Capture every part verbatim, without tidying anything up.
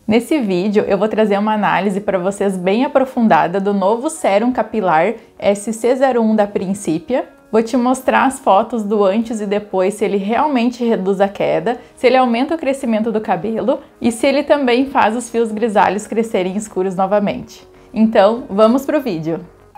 Nesse vídeo eu vou trazer uma análise para vocês bem aprofundada do novo sérum capilar S C zero um da Principia. Vou te mostrar as fotos do antes e depois, se ele realmente reduz a queda, se ele aumenta o crescimento do cabelo e se ele também faz os fios grisalhos crescerem escuros novamente. Então, vamos pro vídeo!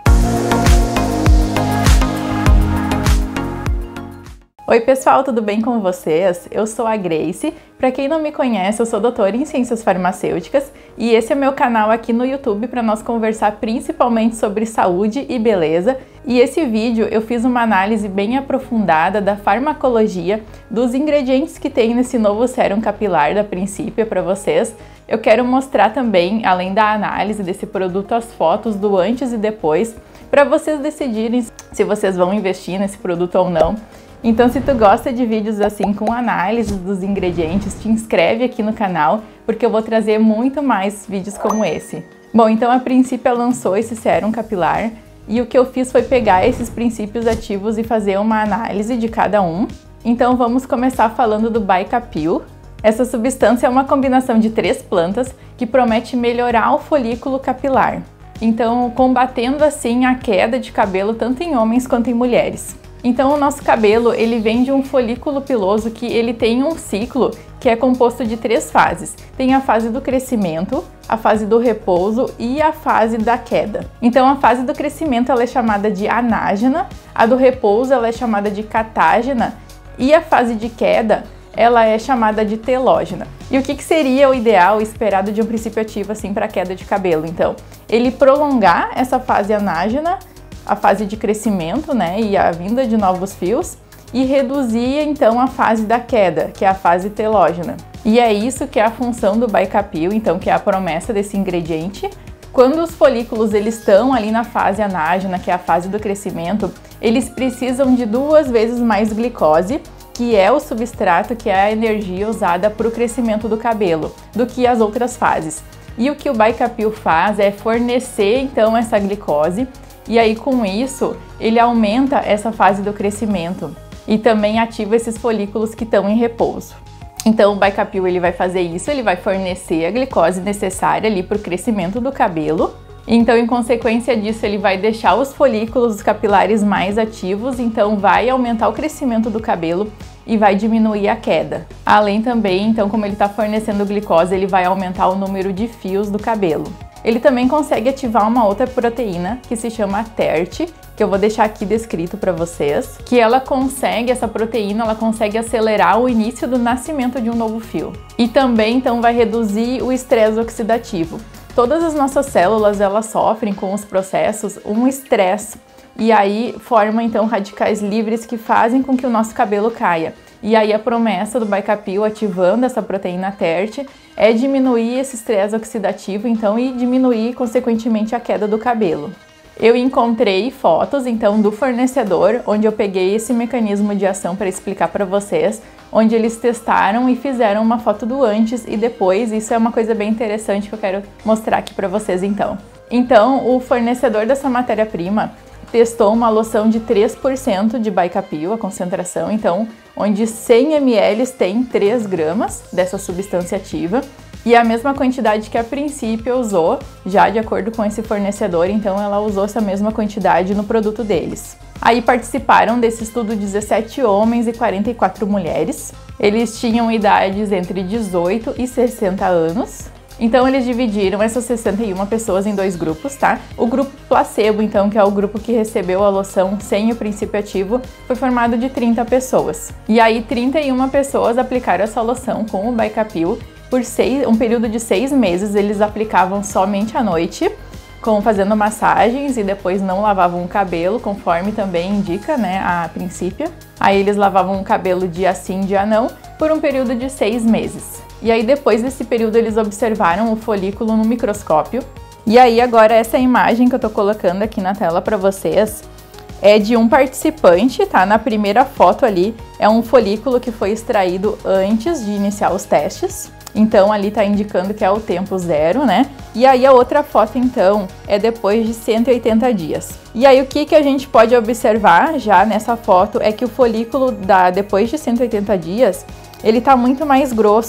Oi pessoal, tudo bem com vocês? Eu sou a Grace. Para quem não me conhece, eu sou doutora em Ciências Farmacêuticas e esse é meu canal aqui no YouTube para nós conversar principalmente sobre saúde e beleza. E esse vídeo eu fiz uma análise bem aprofundada da farmacologia dos ingredientes que tem nesse novo sérum capilar da Principia para vocês. Eu quero mostrar também, além da análise desse produto, as fotos do antes e depois, para vocês decidirem se vocês vão investir nesse produto ou não. Então, se tu gosta de vídeos assim com análise dos ingredientes, te inscreve aqui no canal, porque eu vou trazer muito mais vídeos como esse. Bom, então a Principia lançou esse sérum capilar e o que eu fiz foi pegar esses princípios ativos e fazer uma análise de cada um. Então vamos começar falando do Baicapil. Essa substância é uma combinação de três plantas que promete melhorar o folículo capilar. Então, combatendo assim a queda de cabelo tanto em homens quanto em mulheres. Então o nosso cabelo, ele vem de um folículo piloso que ele tem um ciclo que é composto de três fases. Tem a fase do crescimento, a fase do repouso e a fase da queda. Então a fase do crescimento ela é chamada de anágena, a do repouso ela é chamada de catágena e a fase de queda ela é chamada de telógena. E o que, que seria o ideal esperado de um princípio ativo assim para queda de cabelo? Então, ele prolongar essa fase anágena, a fase de crescimento, né, e a vinda de novos fios, e reduzir então a fase da queda, que é a fase telógena. E é isso que é a função do Baicapil, então, que é a promessa desse ingrediente. Quando os folículos eles estão ali na fase anágena, que é a fase do crescimento, eles precisam de duas vezes mais glicose, que é o substrato, que é a energia usada para o crescimento do cabelo, do que as outras fases. E o que o Baicapil faz é fornecer então essa glicose, e aí com isso ele aumenta essa fase do crescimento e também ativa esses folículos que estão em repouso. Então o Baicapil ele vai fazer isso, ele vai fornecer a glicose necessária ali para o crescimento do cabelo. Então, em consequência disso, ele vai deixar os folículos capilares mais ativos, então vai aumentar o crescimento do cabelo e vai diminuir a queda. Além também, então, como ele está fornecendo glicose, ele vai aumentar o número de fios do cabelo. Ele também consegue ativar uma outra proteína que se chama T E R T, que eu vou deixar aqui descrito para vocês, que ela consegue, essa proteína, ela consegue acelerar o início do nascimento de um novo fio. E também, então, vai reduzir o estresse oxidativo. Todas as nossas células, elas sofrem com os processos um estresse e aí forma então radicais livres que fazem com que o nosso cabelo caia. E aí a promessa do Baicapil ativando essa proteína T E R T é diminuir esse estresse oxidativo então e diminuir consequentemente a queda do cabelo. Eu encontrei fotos então do fornecedor, onde eu peguei esse mecanismo de ação para explicar para vocês, onde eles testaram e fizeram uma foto do antes e depois. Isso é uma coisa bem interessante que eu quero mostrar aqui para vocês então. Então, o fornecedor dessa matéria-prima testou uma loção de três por cento de Baicapil, a concentração, então, onde cem mililitros tem três gramas dessa substância ativa. E a mesma quantidade que a Principia usou, já de acordo com esse fornecedor, então ela usou essa mesma quantidade no produto deles. Aí participaram desse estudo dezessete homens e quarenta e quatro mulheres. Eles tinham idades entre dezoito e sessenta anos. Então eles dividiram essas sessenta e uma pessoas em dois grupos, tá? O grupo placebo, então, que é o grupo que recebeu a loção sem o princípio ativo, foi formado de trinta pessoas. E aí trinta e uma pessoas aplicaram essa loção com o Baicapil. Por seis, um período de seis meses, eles aplicavam somente à noite, com, fazendo massagens e depois não lavavam o cabelo, conforme também indica, né, a Principia. Aí eles lavavam o cabelo dia sim, dia não, por um período de seis meses. E aí depois desse período eles observaram o folículo no microscópio. E aí agora essa imagem que eu tô colocando aqui na tela para vocês é de um participante, tá? Na primeira foto ali é um folículo que foi extraído antes de iniciar os testes. Então ali tá indicando que é o tempo zero, né? E aí a outra foto então é depois de cento e oitenta dias. E aí o que que a gente pode observar já nessa foto é que o folículo da depois de cento e oitenta dias, ele tá muito mais grosso.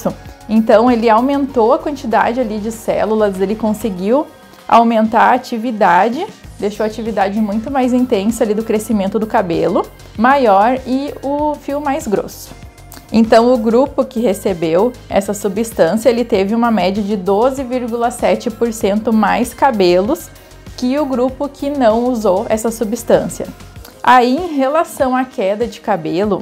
Então ele aumentou a quantidade ali de células, ele conseguiu aumentar a atividade, deixou a atividade muito mais intensa ali do crescimento do cabelo, maior e o fio mais grosso. Então o grupo que recebeu essa substância, ele teve uma média de doze vírgula sete por cento mais cabelos que o grupo que não usou essa substância. Aí, em relação à queda de cabelo,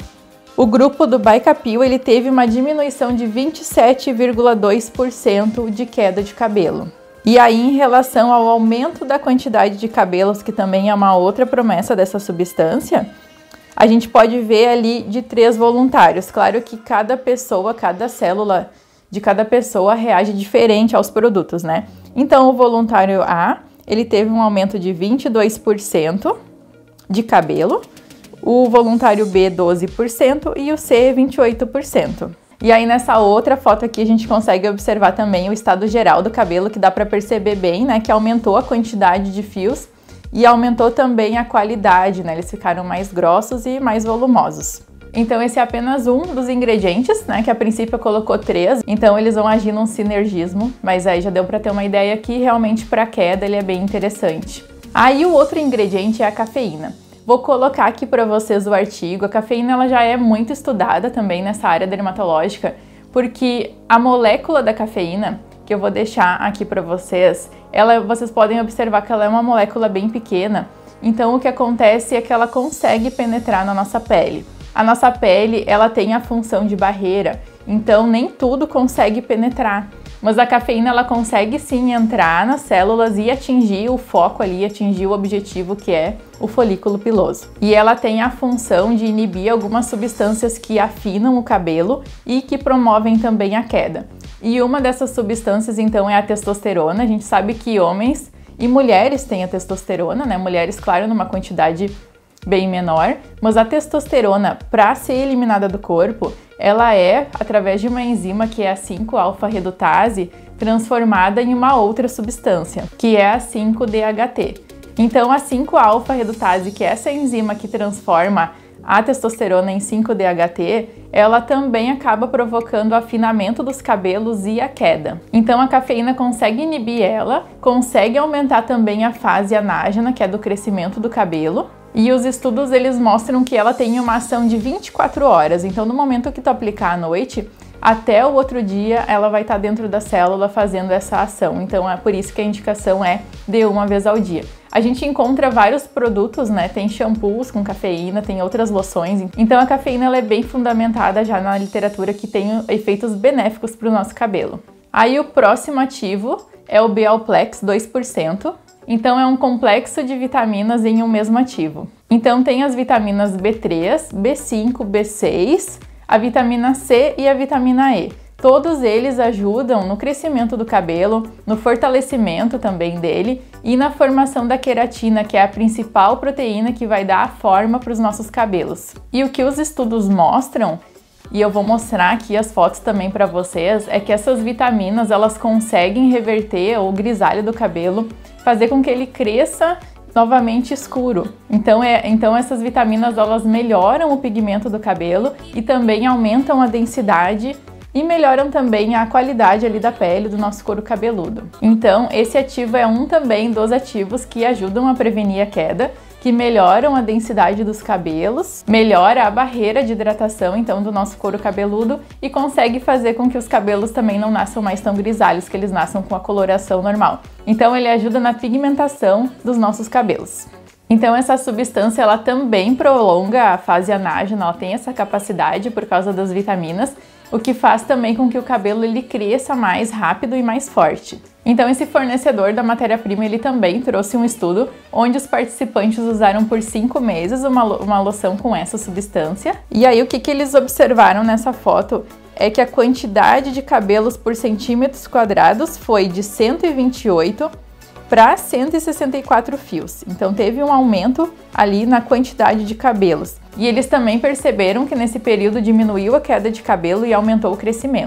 o grupo do Baicapil, ele teve uma diminuição de vinte e sete vírgula dois por cento de queda de cabelo. E aí, em relação ao aumento da quantidade de cabelos, que também é uma outra promessa dessa substância, a gente pode ver ali de três voluntários. Claro que cada pessoa, cada célula de cada pessoa reage diferente aos produtos, né? Então, o voluntário A, ele teve um aumento de vinte e dois por cento de cabelo, o voluntário B, doze por cento e o C, vinte e oito por cento. E aí, nessa outra foto aqui, a gente consegue observar também o estado geral do cabelo, que dá para perceber bem, né? Que aumentou a quantidade de fios e aumentou também a qualidade, né? Eles ficaram mais grossos e mais volumosos. Então esse é apenas um dos ingredientes, né? Que a princípio colocou três, então eles vão agir num sinergismo, mas aí já deu para ter uma ideia que realmente para queda ele é bem interessante. Aí o outro ingrediente é a cafeína. Vou colocar aqui para vocês o artigo. A cafeína ela já é muito estudada também nessa área dermatológica, porque a molécula da cafeína, que eu vou deixar aqui para vocês, ela, vocês podem observar que ela é uma molécula bem pequena, então o que acontece é que ela consegue penetrar na nossa pele. A nossa pele, ela tem a função de barreira, então nem tudo consegue penetrar, mas a cafeína ela consegue sim entrar nas células e atingir o foco ali, atingir o objetivo que é o folículo piloso. E ela tem a função de inibir algumas substâncias que afinam o cabelo e que promovem também a queda. E uma dessas substâncias, então, é a testosterona. A gente sabe que homens e mulheres têm a testosterona, né? Mulheres, claro, numa quantidade bem menor, mas a testosterona, para ser eliminada do corpo, ela é, através de uma enzima que é a cinco alfa redutase, transformada em uma outra substância, que é a cinco D H T. Então, a cinco alfa redutase, que é essa enzima que transforma a testosterona em cinco D H T, ela também acaba provocando o afinamento dos cabelos e a queda. Então a cafeína consegue inibir ela, consegue aumentar também a fase anágena, que é do crescimento do cabelo, e os estudos eles mostram que ela tem uma ação de vinte e quatro horas, então no momento que tu aplicar à noite, até o outro dia ela vai estar dentro da célula fazendo essa ação, então é por isso que a indicação é de uma vez ao dia. A gente encontra vários produtos, né? Tem shampoos com cafeína, tem outras loções. Então a cafeína ela é bem fundamentada já na literatura que tem efeitos benéficos para o nosso cabelo. Aí o próximo ativo é o Bialplex dois por cento. Então é um complexo de vitaminas em um mesmo ativo. Então tem as vitaminas B três, B cinco, B seis, a vitamina C e a vitamina E. Todos eles ajudam no crescimento do cabelo, no fortalecimento também dele e na formação da queratina, que é a principal proteína que vai dar a forma para os nossos cabelos. E o que os estudos mostram, e eu vou mostrar aqui as fotos também para vocês, é que essas vitaminas elas conseguem reverter o grisalho do cabelo, fazer com que ele cresça novamente escuro. Então, é, então essas vitaminas elas melhoram o pigmento do cabelo e também aumentam a densidade e melhoram também a qualidade ali da pele do nosso couro cabeludo. Então, esse ativo é um também dos ativos que ajudam a prevenir a queda, que melhoram a densidade dos cabelos, melhora a barreira de hidratação então do nosso couro cabeludo e consegue fazer com que os cabelos também não nasçam mais tão grisalhos, que eles nasçam com a coloração normal. Então, ele ajuda na pigmentação dos nossos cabelos. Então essa substância ela também prolonga a fase anágena, ela tem essa capacidade por causa das vitaminas, o que faz também com que o cabelo ele cresça mais rápido e mais forte. Então esse fornecedor da matéria-prima ele também trouxe um estudo onde os participantes usaram por cinco meses uma, uma loção com essa substância. E aí o que, que eles observaram nessa foto é que a quantidade de cabelos por centímetros quadrados foi de cento e vinte e oito para cento e sessenta e quatro fios. Então teve um aumento ali na quantidade de cabelos. E eles também perceberam que nesse período diminuiu a queda de cabelo e aumentou o crescimento. E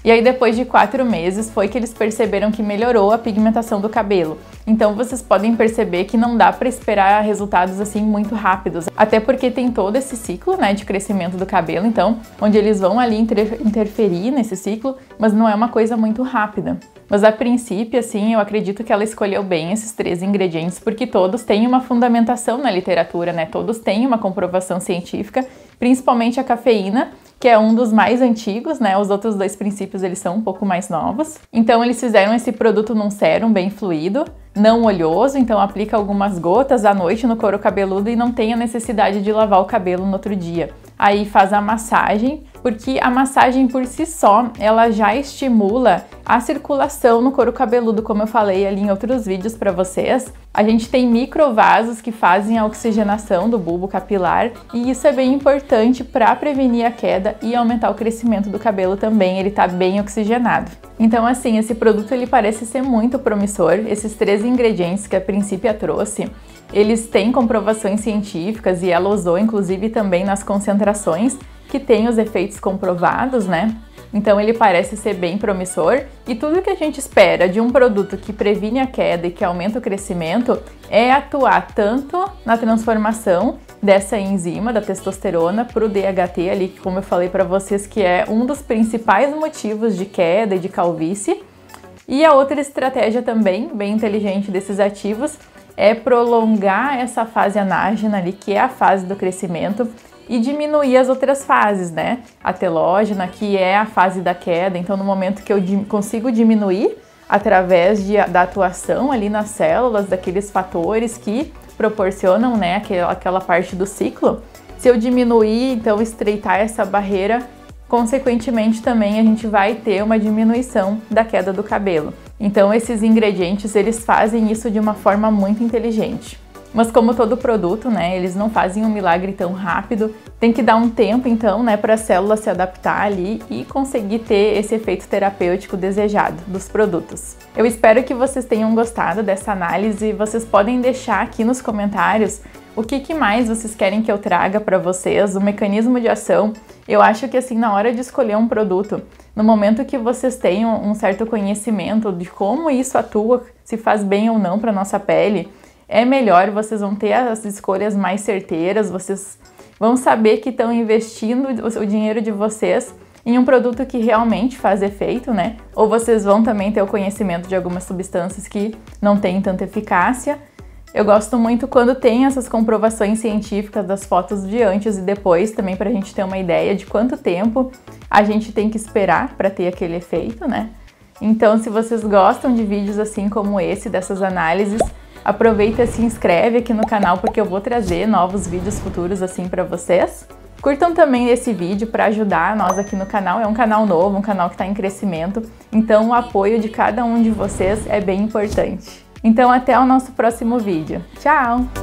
E aí depois de quatro meses foi que eles perceberam que melhorou a pigmentação do cabelo. Então vocês podem perceber que não dá para esperar resultados assim muito rápidos, até porque tem todo esse ciclo, né, de crescimento do cabelo, então onde eles vão ali inter interferir nesse ciclo, mas não é uma coisa muito rápida. Mas a princípio, assim, eu acredito que ela escolheu bem esses três ingredientes porque todos têm uma fundamentação na literatura, né? Todos têm uma comprovação científica, principalmente a cafeína, que é um dos mais antigos, né? Os outros dois princípios, eles são um pouco mais novos. Então, eles fizeram esse produto num sérum bem fluido, não oleoso, então aplica algumas gotas à noite no couro cabeludo e não tem a necessidade de lavar o cabelo no outro dia. Aí faz a massagem, porque a massagem por si só, ela já estimula a circulação no couro cabeludo, como eu falei ali em outros vídeos para vocês. A gente tem microvasos que fazem a oxigenação do bulbo capilar e isso é bem importante para prevenir a queda e aumentar o crescimento do cabelo também, ele tá bem oxigenado. Então assim, esse produto ele parece ser muito promissor, esses três ingredientes que a Principia trouxe, eles têm comprovações científicas e ela usou inclusive também nas concentrações que tem os efeitos comprovados, né? Então ele parece ser bem promissor e tudo que a gente espera de um produto que previne a queda e que aumenta o crescimento é atuar tanto na transformação dessa enzima da testosterona para o D H T ali, que como eu falei para vocês que é um dos principais motivos de queda e de calvície. E a outra estratégia também, bem inteligente desses ativos, é prolongar essa fase anágena ali, que é a fase do crescimento, e diminuir as outras fases, né? A telógena, que é a fase da queda, então no momento que eu consigo diminuir através de, da atuação ali nas células, daqueles fatores que proporcionam, né, aquela, aquela parte do ciclo, se eu diminuir, então estreitar essa barreira, consequentemente também a gente vai ter uma diminuição da queda do cabelo. Então esses ingredientes, eles fazem isso de uma forma muito inteligente. Mas como todo produto, né, eles não fazem um milagre tão rápido, tem que dar um tempo então, né, para a célula se adaptar ali e conseguir ter esse efeito terapêutico desejado dos produtos. Eu espero que vocês tenham gostado dessa análise, vocês podem deixar aqui nos comentários o que, que mais vocês querem que eu traga para vocês, o mecanismo de ação. Eu acho que assim, na hora de escolher um produto, no momento que vocês tenham um certo conhecimento de como isso atua, se faz bem ou não para nossa pele, é melhor, vocês vão ter as escolhas mais certeiras, vocês vão saber que estão investindo o dinheiro de vocês em um produto que realmente faz efeito, né? Ou vocês vão também ter o conhecimento de algumas substâncias que não têm tanta eficácia. Eu gosto muito quando tem essas comprovações científicas das fotos de antes e depois, também para a gente ter uma ideia de quanto tempo a gente tem que esperar para ter aquele efeito, né? Então, se vocês gostam de vídeos assim como esse, dessas análises, aproveita e se inscreve aqui no canal porque eu vou trazer novos vídeos futuros assim para vocês. Curtam também esse vídeo para ajudar nós aqui no canal, é um canal novo, um canal que está em crescimento, então o apoio de cada um de vocês é bem importante. Então até o nosso próximo vídeo. Tchau!